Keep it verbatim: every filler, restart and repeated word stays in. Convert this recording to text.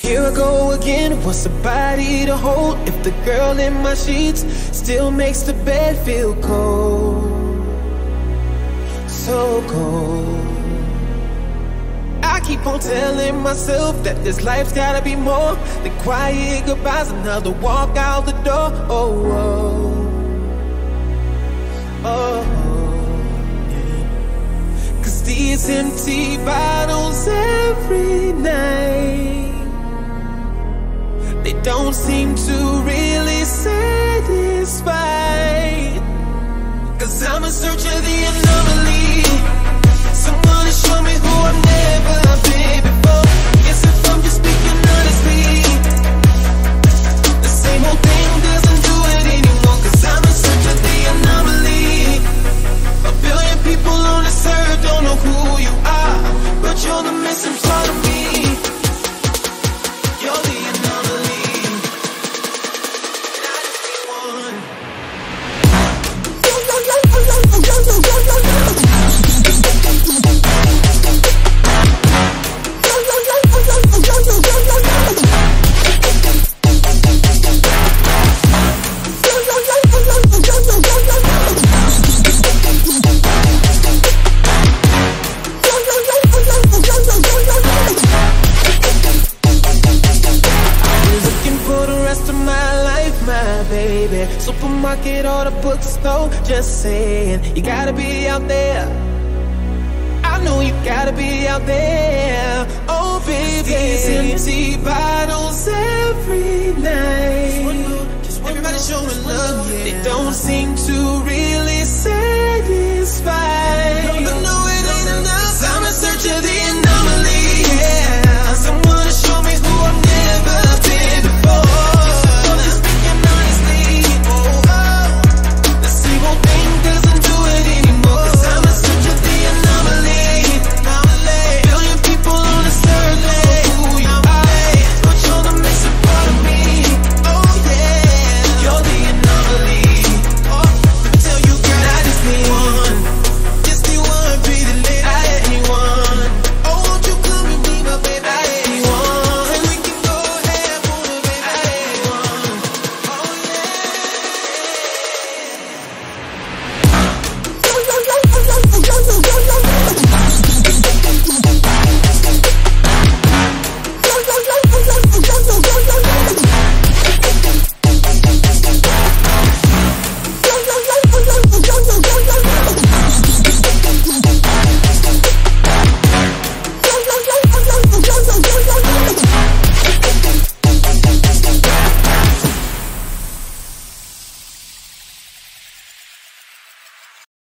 Here I go again, what's a body to hold if the girl in my sheets still makes the bed feel cold, so cold. I keep on telling myself that this life's gotta be more than quiet goodbyes, another walk out the door. Oh, oh, oh, yeah. Cause these empty bottles every night, they don't seem to really satisfy. Cause I'm in search of the anomaly, someone to show me who I've never been before. Guess if I'm just speaking honestly, the same old thing doesn't do it anymore. Cause I'm in search of the anomaly. A billion people on this earth don't know who you are, but you're the missing part of me. You're the anomaly, and I just need one. Supermarket or the bookstore, just saying, you gotta be out there. I know you gotta be out there. Oh baby, these empty bottles every night, everybody showing love, yeah. They don't seem to realize